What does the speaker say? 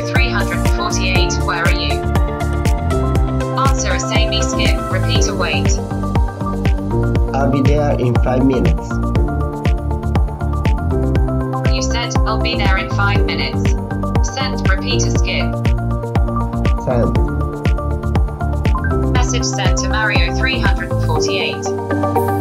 348, where are you? Answer is A, B, skip. Repeat, await. I'll be there in 5 minutes. You said, I'll be there in 5 minutes. Send, repeat, skip. Send. Message sent to Mario 348.